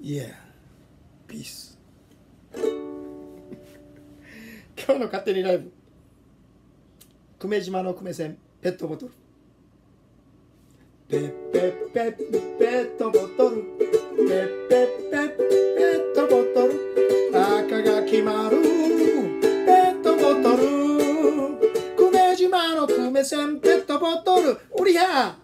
いやピース今日の勝手にライブ、久米島の久米線ペットボトル、ペッペッペッペットボトル、ペッペッペッペットボトル、赤が決まるペットボトル、久米島の久米線ペットボトル、おりゃ